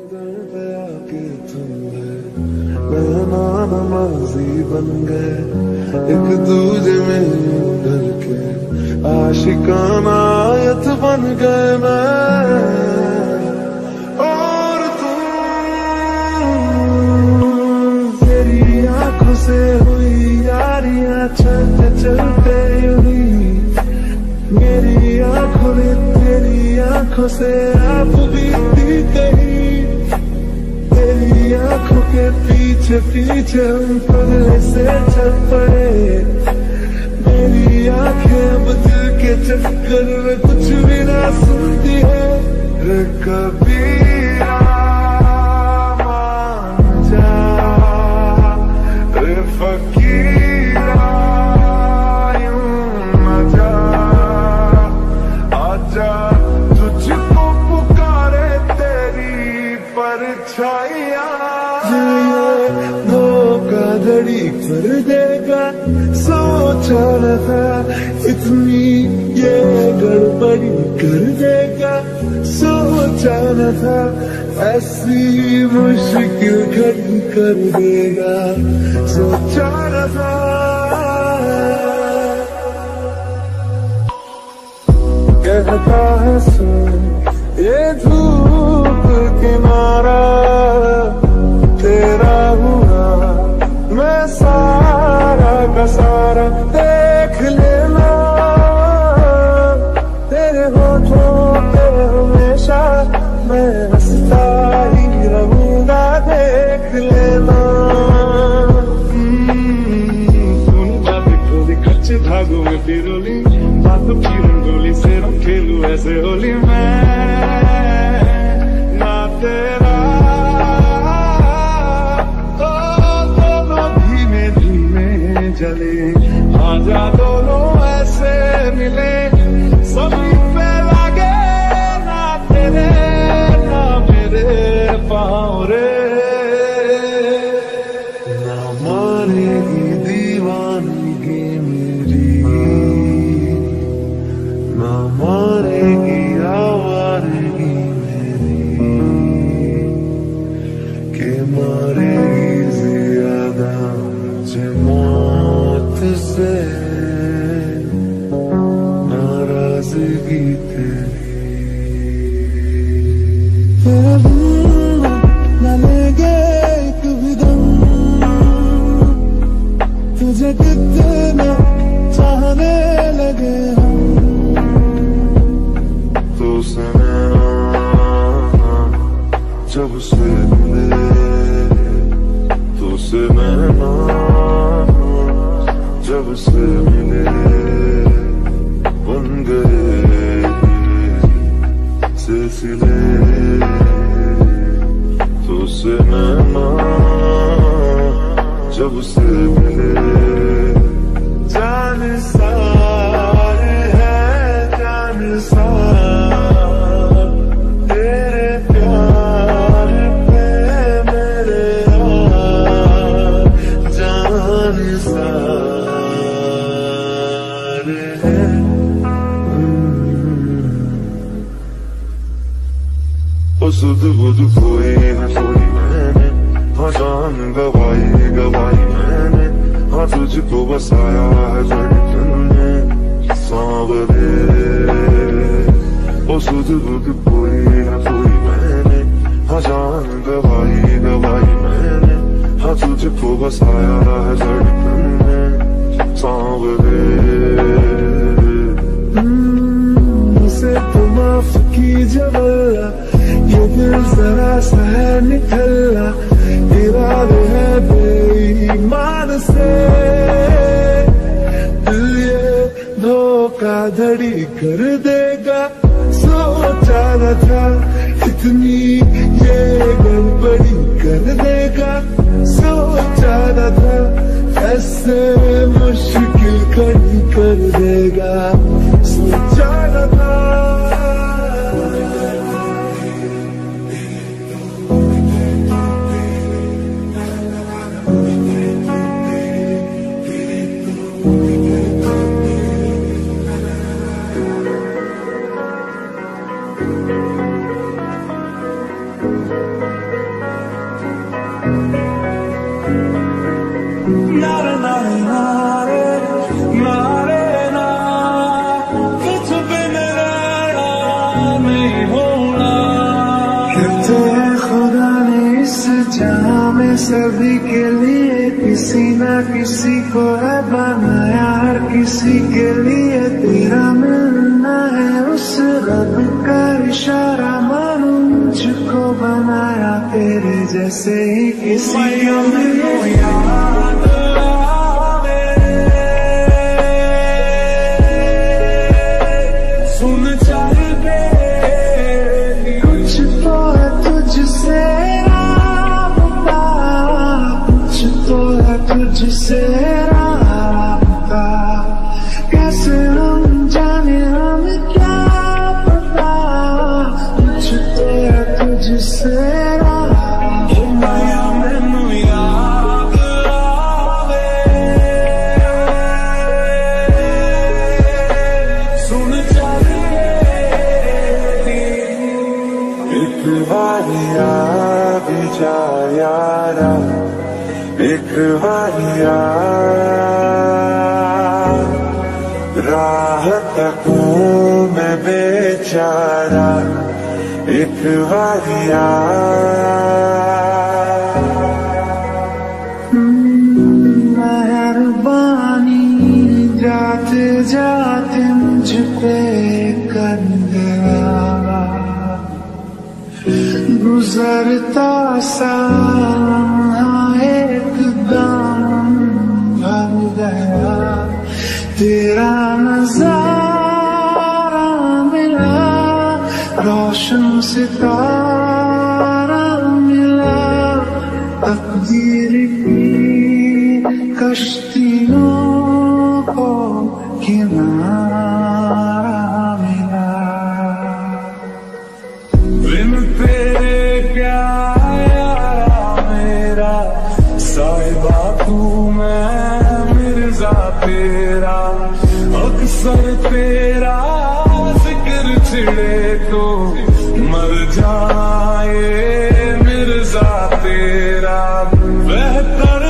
गया कि तुम रहना नमाजी बन गए, एक दूजे में डर के आशिकाना आयत बन गए मैं और तुम। तेरी आंखों से हुई यारियां चलते चलते हुई, मेरी आंखों ने तेरी आंखों से आप बीती कहीं, तेरी आंखों के पीछे पीछे हम पगले से चल पड़े, मेरी आंखें अब दिल के चक्कर में कुछ भी ना सुनती है। कबीरा मान जा रे फकीरा यूं न जा, आजा तुझको पुकारे तेरी परछाइयां। धोखाधड़ी कर देगा सोचा न था, इतनी ये गड़बड़ी कर देगा सोचा न था, ऐसी मुश्किल खड़ी कर देगा सोचा न था। कहता है सुन ये धूप किनारा तेरा हुआ, मैं सारा का सारा देख लेना, तेरे होठों पे हमेशा मैं हंसता ही रहूंगा देख लेना। सुन बात खोली कच्चे धागों में पिरोली, बात की रंगोली से हम खेलूं ऐसे होली मैं ना तेरा, चले आजा दोनों ऐसे मिले, सभी पे लगे ना तेरे ना मेरे पाँव रे, ना मारेगी दीवानगी मेरी, ना मारेगी आवारगी मेरी, के मारेगी ज्यादा से नाराजगी तेरी। न लेंगे कभी दम, तुझे कितना चाहने लगे हम, तो जब से मिले तो से नैना जब से मिले बन गए सिलसिले, तो से नैना जब से मिले जान सारे है जान सारे तेरे प्यार पे मेरे जान सारे सुध बुध कोई न कोई मैंने, हाँ जान गवाई गवाई मैंने, हाँ तुझको बसाया है धड़कन में सांवरे। ओ सुध बुध कोई न कोई मैंने, हाँ जान गवाई गवाई मैंने, हाँ तुझको बसाया है धड़कन में सांवरे। उसे तो माफ कीजिए वल्ला, ये दिल जरा सा है निकला, इरादे है बेईमान से, दिल ये धोखाधड़ी कर देगा सोचा न था, इतनी ये गड़बड़ी कर देगा सोचा न था, ऐसे मुश्किल खड़ी कर देगा सोचा न था। सभी के लिए किसी ना किसी को है बनाया, हर किसी के लिए तेरा मिलना है उस रब का इशारा। मानो मुझको बनाया तेरे जैसे ही किसी को मिले। सुन चल बे कुछ तो है तुझसे राबता, कुछ तो है तुझसे राबता। कैसे हम जाने हम क्या पता, कुछ तो है तुझसे राबता। मैनू याद आवे सुन चल एक बारी आ भी जा यारा, एक बारी आ राह तकूं मैं बेचारा, एक बारी आ। मेहरबानी जाते जाते मुझ पे कर गया, गुजरता सा एकदम भर गया। तेरा नजारा मिला, रोशन सितारा मिला, तकदीर की कश्तियों को किनारा मिला। बिन तेरे क्या यारा मेरा साहिबा तू मैं मिर्जा तेरा, अक्सर तेरा जिक्र छिड़े तो मर जाए मिर्जा तेरा। बेहतर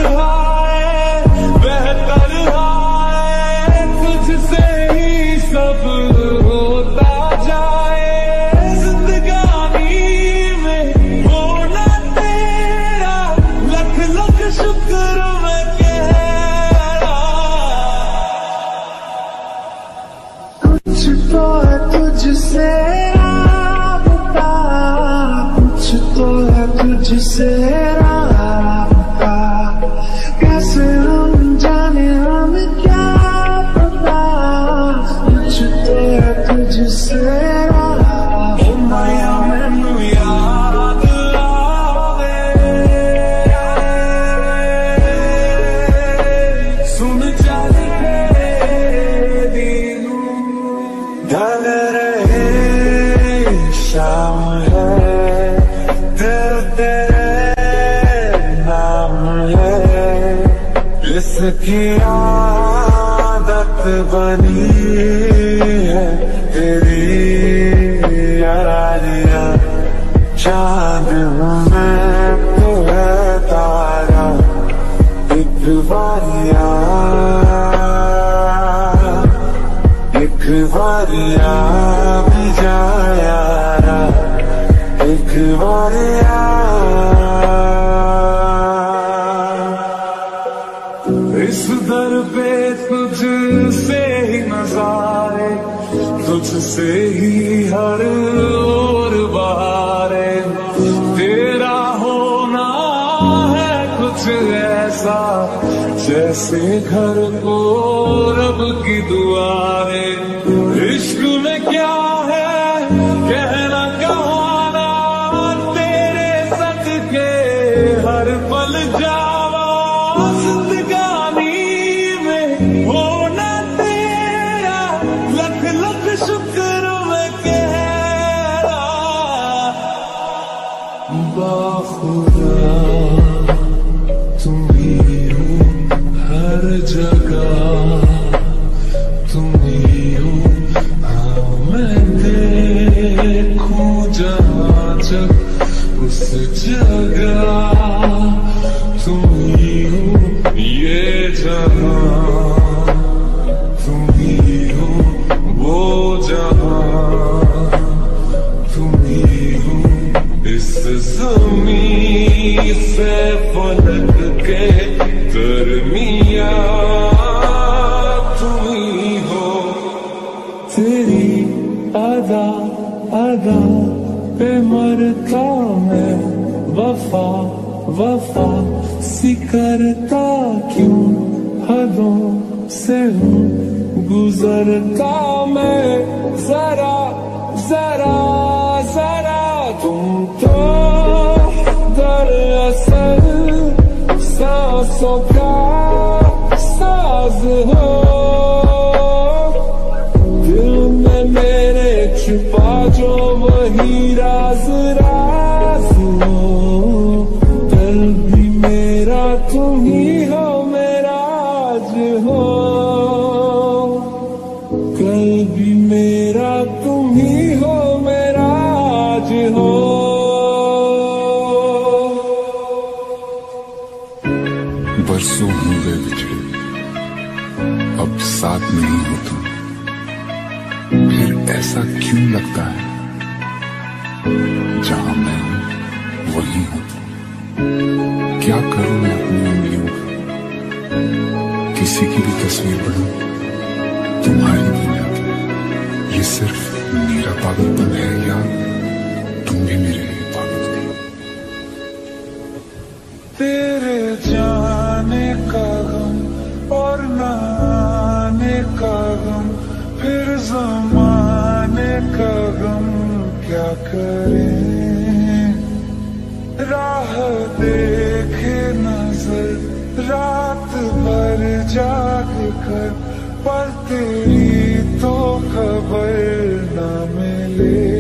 है तुझसे ही सब होता जाए, जिंदगानी में होना तेरा लख लख शुक्र मैं कह रहा। कुछ तो है तुझसे राबता, कुछ तो है तुझसे राबता। कैसे हम जाने हम क्या पता, कुछ तो है तुझसे राबता। मैनू याद आवे सुन चल दीनू ढल रहे शाम है, तेरे नाम है, इसकी आदत बनी है तेरी यारियां। चांद में तो है तारा, एक बारी आ, एक बारी आ भी जा यारा, एक बारी आ। इस दर पे तुझसे ही नजारे, तुझसे ही हर ओर बहारे। तेरा होना है कुछ ऐसा जैसे घर को रब की दुआरे। इश्क में क्या है कहना कहाना, तेरे सदके हर पल जावा। जिंदगानी में होना तेरा लख लख शुक्र मैं कह रहा। बाखुदा तुम ही हो हर जगह, तुम ही हो हाँ मैं देखूं जहाँ जग उस जगह। तुम ही हो ये जहाँ, तुम ही हो वो जहाँ, तुम ही हो इस ज़मीं से फलक के दरमिया तुम ही हो। तेरी अदा अदा पे मरता मैं, वफा वफा सी करता क्यों, हदों से हूँ गुजरता मैं। जरा जरा जरा तुम तो दरअसल सांसों का साज हो। दिल में मेरे छुपा जो वही राज राज हो। कल भी मेरा तुम ही हो, मेरा आज हो। कल भी मेरा तुम ही हो, मेरा आज हो। बरसों हो गए बिछड़े, अब साथ नहीं हो तुम। फिर ऐसा क्यों लगता है, जहां मैं हूं वहीं हो तुम। क्या करूं मैं अपनी उंगलियों पर, किसी की भी तस्वीर बनाऊं तुम्हारी दुनिया की। ये सिर्फ मेरा पागलपन है या तुम भी मेरे लिए पागल हो? तेरे जाने का गम और न आने का गम, फिर ज़माने का गम क्या करें। राह देखे नजर रात भर जाग कर, पर तेरी तो खबर न मिले।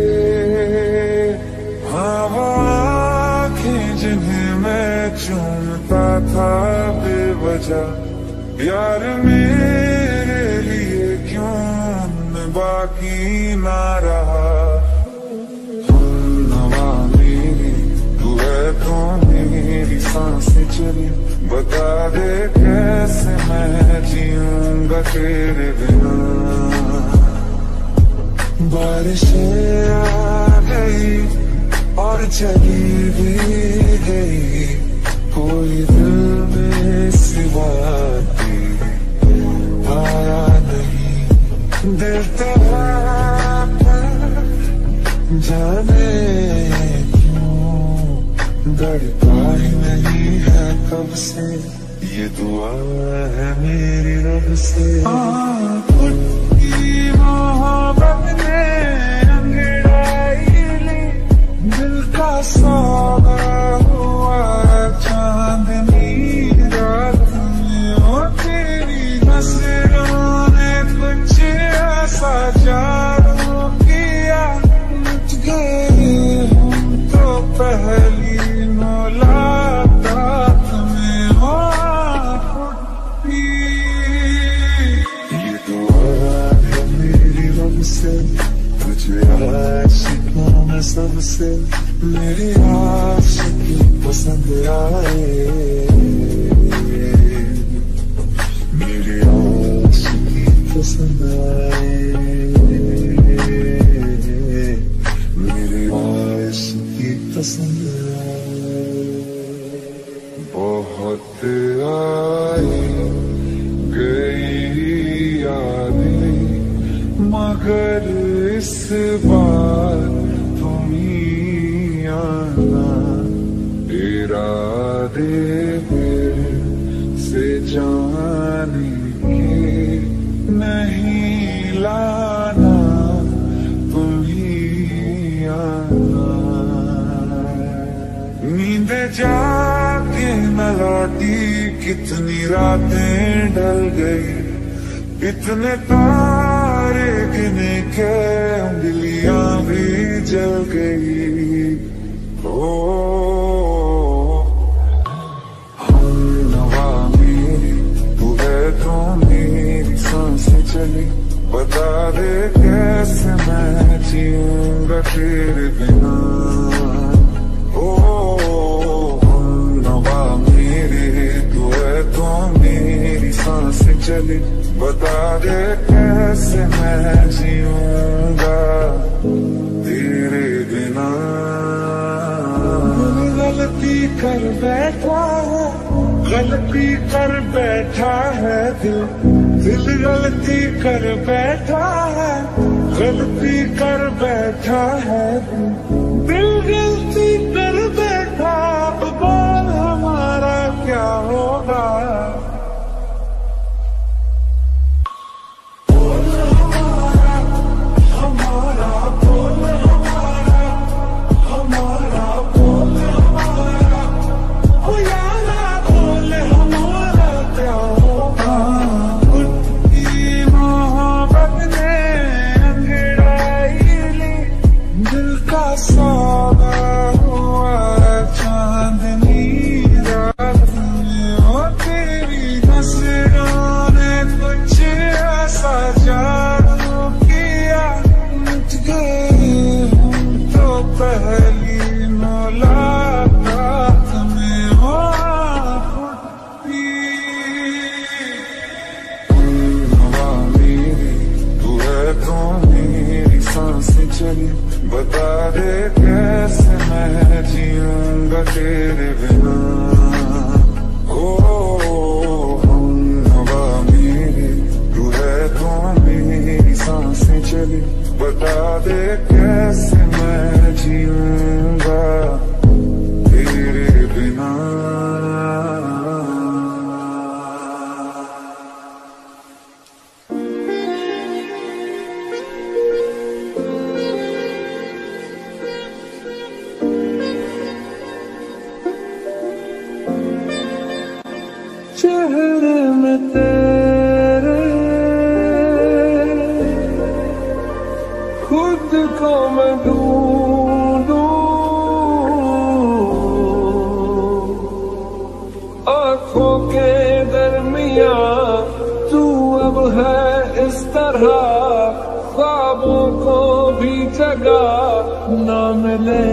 हाँ वो आँखें जिन्हें मैं चूमता था बेवजह, यार मेरे लिए क्यों मैं बाकी ना रहा। हवा मेरी तू है तो मेरी सांसें चली, बता दे कैसे मैं जीऊंगा तेरे बिना। बारिशें आ गई और चली भी गई, कोई दिल में सिवा तेरे आया नहीं। दिल तो जाने क्यों धड़का ही नहीं है कब से, ये दुआ है मेरी रब से। की मोहब्बत ने अंगड़ाई ली, दिल का सौदा हुआ चांदनी रात में। ओ तेरी नजरों ने कुछ ऐसा जादू किया, मिट गए हम तो पहली मुलाकात में। हो ये दुआ है मेरी रब से, तुझे आशिकों में सबसे मेरी आशिकी पसंद आए। मेरी आशिकी पसंद आए, मेरी आशिकी पसंद आए। बहुत आई गई यादें, मगर इस बार तुम ही आना। इरादे फिर से जाने के नहीं लाना, तुम ही आना। नींद जाके न लौटी, कितनी रातें ढल गई, इतने तारे गिने के उंगलियां भी जल गई। ओ हम नवा मेरी तू है तो मेरी सांसें चली, बता दे कैसे मैं जीऊंगा तेरे बिना। ओ हम नवा मेरे तू है तो मेरी सांसें चली, बता दे कैसे मैं जीऊंगा तेरे बिना। कर बैठा है, गलती कर बैठा है दिल, दिल गलती कर बैठा है, गलती कर बैठा है दिल, गलती कर बैठा। अब बोल हमारा क्या होगा, बता दे कैसे मैं जीऊंगा तेरे बिना। ओ हम हवा मेरी, तू है तो मेरी सांसें चली, बता दे कैसे मैं जीऊंगा तेरे बिना। चेहरे में तेरे खुद को मैं ढूंढूं, आँखों के दरमिया तू अब है इस तरह, ख्वाबों को भी जगह न मिले।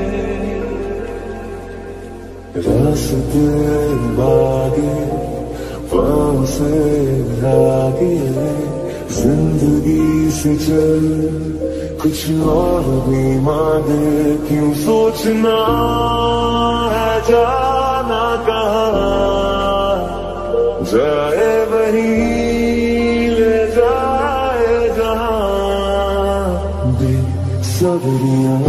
रास्ते बागे पाँव से आगे, जिंदगी से चल कुछ और भी मांगे, क्यों सोचना है जाना कहाँ, जाए वहीं ले जाए जहाँ। बेसब्रियाँ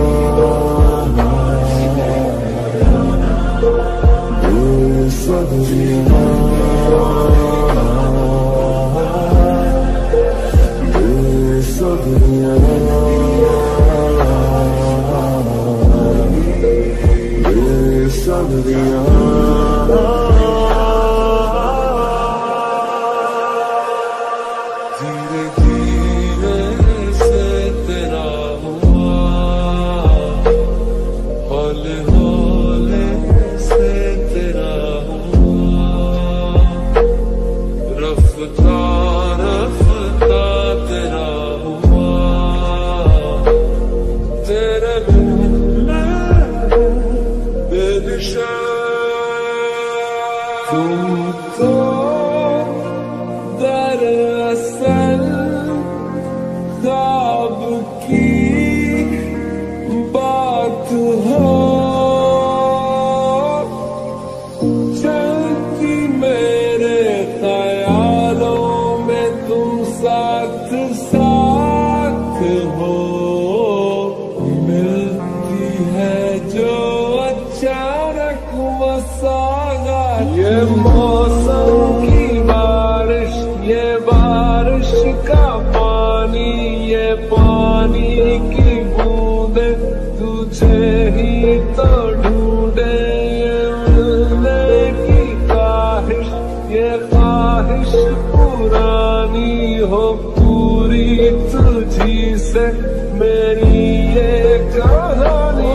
बेसब्रियाँ बेसब्रियाँ बेसब्रियाँ धीरे धीरे से तेरा हुआ, हौले हौले से तेरा हुआ, रफ्ता रफ्ता तेरा हुआ, तेरे बिन बेदिशा। तुम तो दरअसल ख्वाब की बात हो, चलती मेरे ख्यालों में तुम साथ साथ हो, मिलती है जो अचानक मसागात। ये मौसम की बारिश, ये बारिश का पानी, ये पानी की बूंदे तुझे ही तो ढूंढे, ये मिलने की ख्वाहिश, ये ख्वाहिश पुरानी हो पूरी तुझी से मेरी ये कहानी।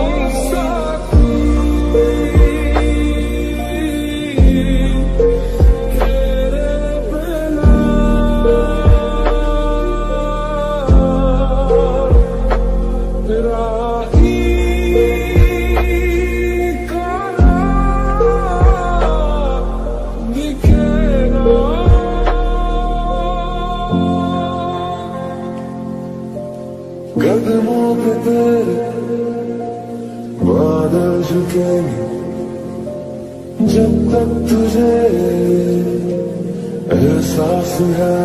कदमों पे तेरे बादल झुकेंगे, जब तक तुझे एहसास है,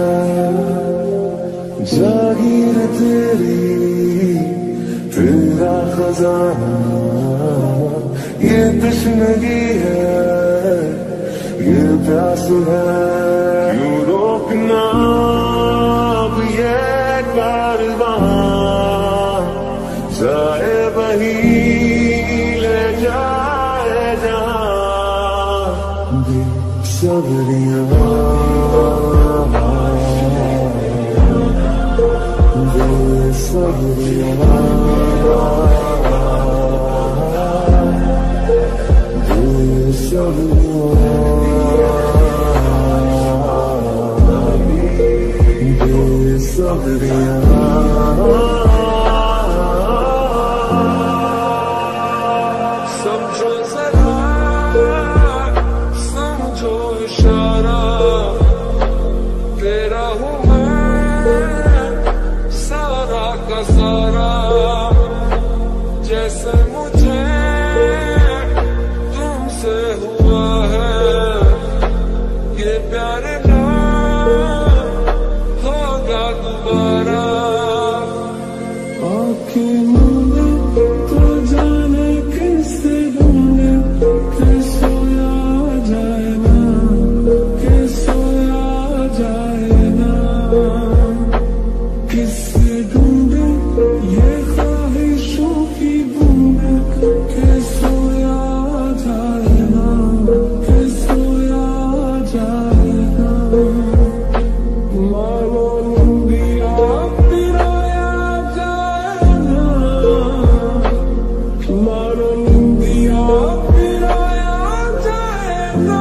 जागीर तेरा खजाना, ये तश्नगी है, ये प्यास है, यूं रोकना अब ये कारवां, जाए वही ले जाए जहां, बेसब्रियां समझो जरा, समझो इशारा, तेरा हूँ मैं सारा का सारा, जैसे मुझे तुमसे हुआ है, ये प्यार ना होगा दोबारा। आँखें मूंदे तो जाने किससे ढूंढे, कि सोया जाए ना, कि सोया जाए ना, किससे ढूंढे ये ख्वाहिशों की बूंदे, कि सोया जाए ना, कि सोया जाए ना, मानो निंदिया पिराया जाए ना, मानो निंदिया पिराया जाए ना।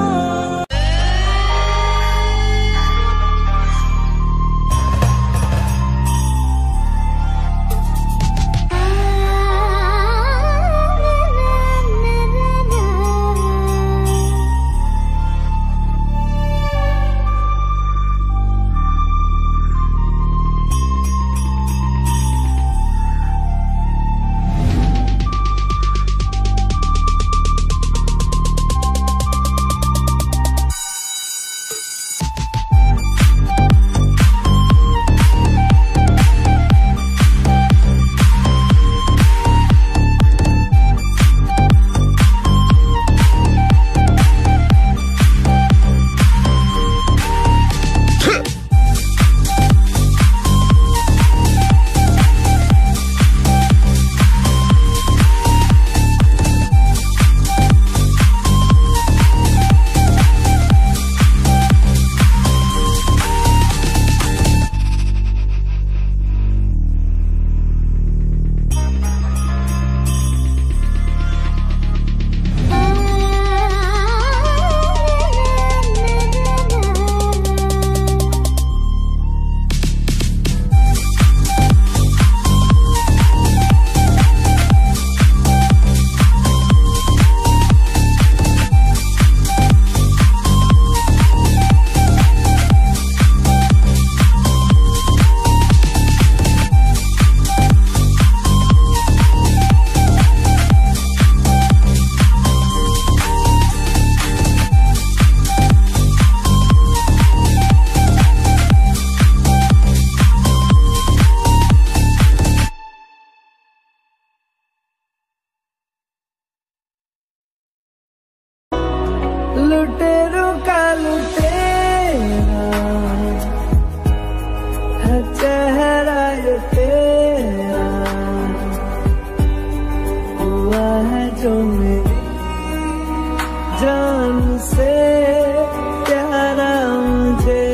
लुटेरों का लुटेरा है चेहरा ये तेरा, हुआ है जो मेरी जान से प्यारा मुझे,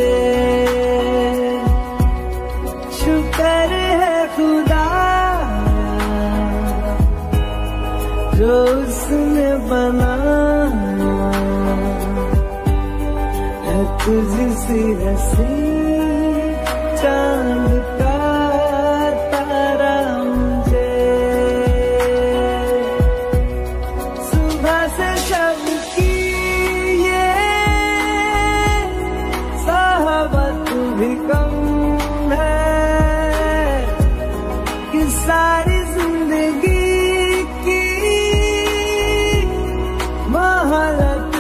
शुक्र है खुदा जो उसने बनाया है तुझसी हंसी चांद का तारा मुझे, सुबह से शब की ये साहबत भी कम है, कि सारी जिंदगी की मोहलत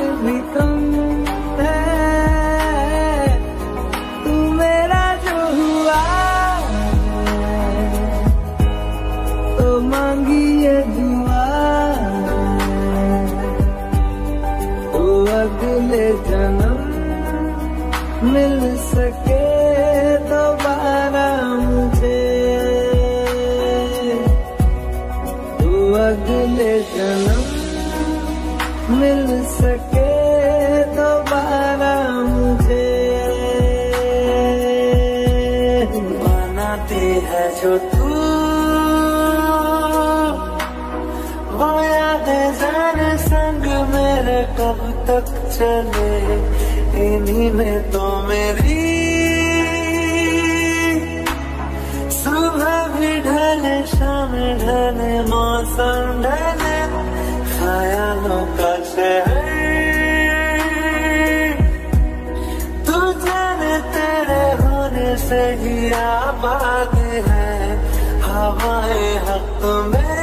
मिल सके दोबारा मुझे, तू अगले जन्म मिल सके दोबारा मुझे। बनाती है जो तू वो यादें जाने संग मेरे कब तक चले, इन्हीं में तो मेरी सुबह भी ढले शाम ढले मौसम ढले, ख्यालों का शहर तू जाने तेरे होने से ही आबाद है, हवाएं हक में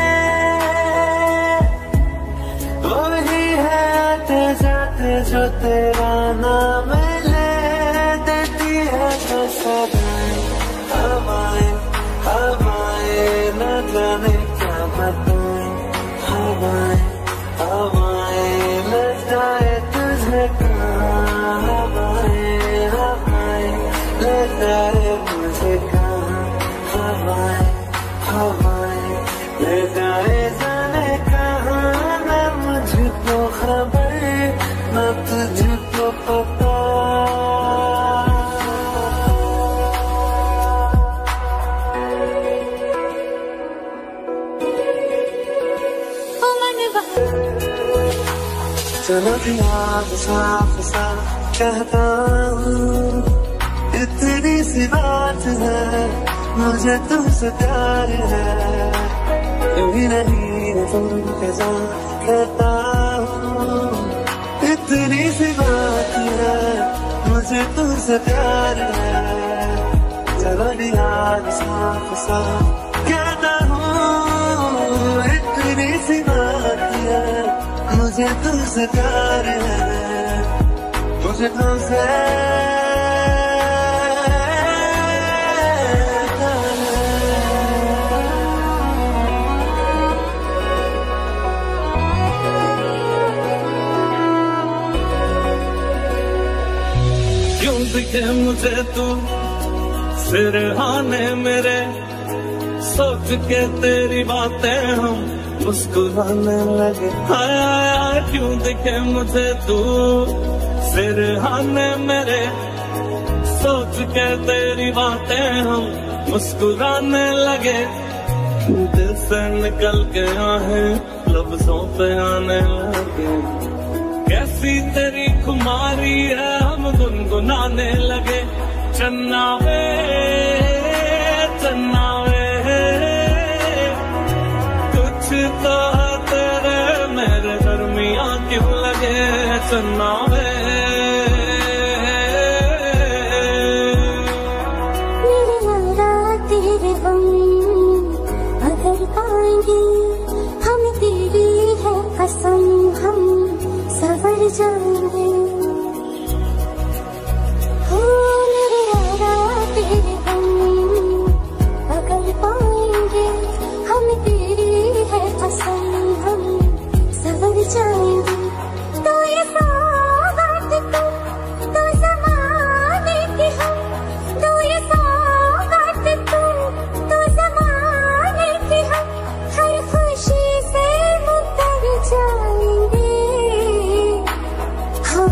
वही है आते जाते जो तेरा नाम ले देती है तो सदाएं, हवाएं हवाएं न जाने क्या बताएं, हवाएं हवाएं ले जाए तुझे कहाँ, हवाएं हवाएं ले जाए मुझे कहाँ, हवाएं हवाएं ले जाए जाने कहाँ, न मुझको खबर न तुझको पता। चलो दिमाग साफ साफ कहता हूँ, इतनी सी बात है मुझे तुमसे प्यार है, कभी नहीं तुमके साथ कहता हूँ, इतनी सी बात है मुझे तुमसे प्यार है। चलो दिमाग साफ साफ कहता हूँ, इतनी सी बात है मुझे तुमसे प्यार है, मुझे तुमसे क्यों दिखे मुझे तू सिरहाने मेरे, सोच के तेरी बातें हम मुस्कुराने लगे। हाय हाय क्यों दिखे मुझे तू सिरहाने मेरे, सोच के तेरी बातें हम मुस्कुराने लगे। दिल से निकल के आहें लफ्जों पे आने लगे, कैसी तेरी खुमारी है हम गुनगुनाने लगे। चन्ना वे चन्ना वे कुछ तो है तेरे मेरे दरमियां क्यों लगे, चन्ना वे तेरे हम अगर पाएंगे हम तेरी है कसम हम सवर जाएंगे। हो मेरे यारा तेरे हम अगर पाएंगे हम तेरी है कसम हम सवर जाएंगे। तो ये सौगात तो ज़माने की हम, तो ये सौगात तो ज़माने की हम, हर खुशी से मुकर जाएंगे। हाँ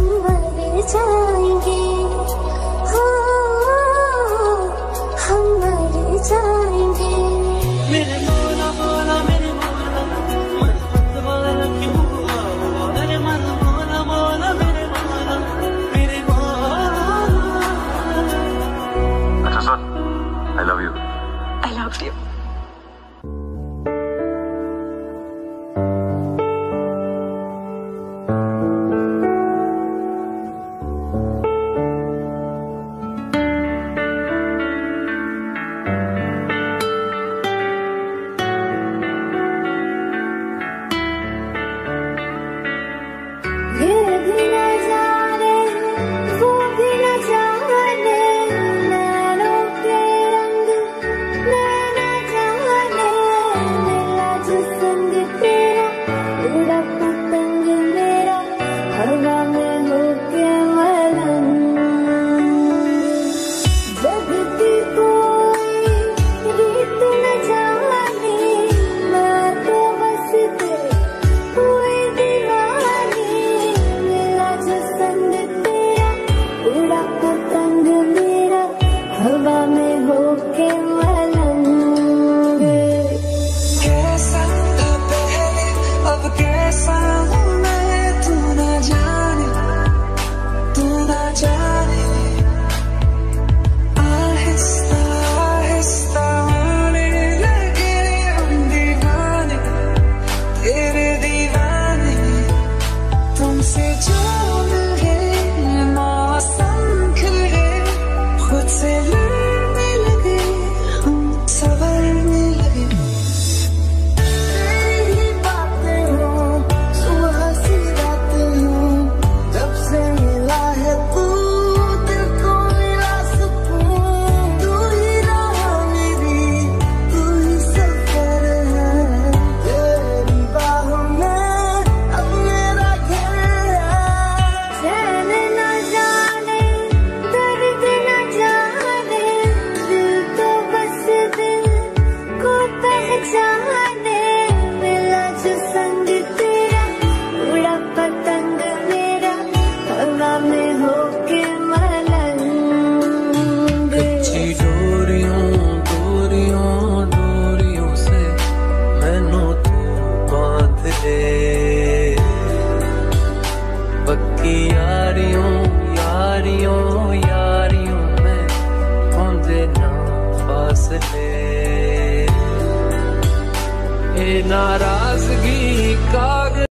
फासले, ए नाराजगी का